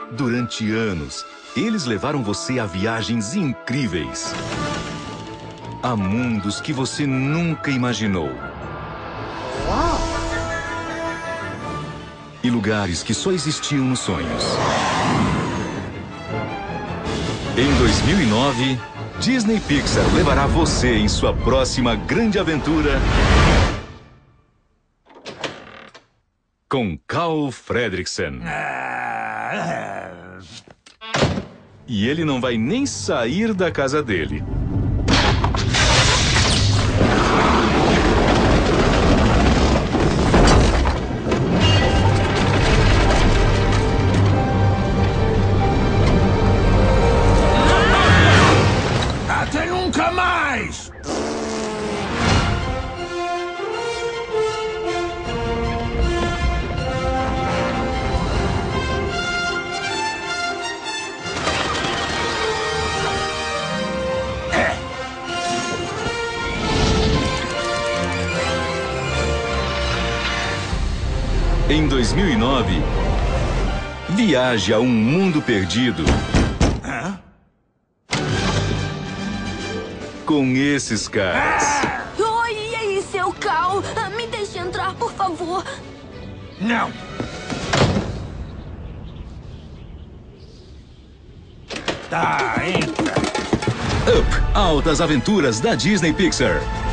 Durante anos, eles levaram você a viagens incríveis. A mundos que você nunca imaginou. Uau! E lugares que só existiam nos sonhos. Em 2009, Disney Pixar levará você em sua próxima grande aventura com Carl Fredricksen. E ele não vai nem sair da casa dele. Até nunca mais! Em 2009, viaje a um mundo perdido. Com esses caras. Oi, e aí, seu Cal? Me deixe entrar, por favor. Não! Tá, entra. Up, altas aventuras da Disney Pixar.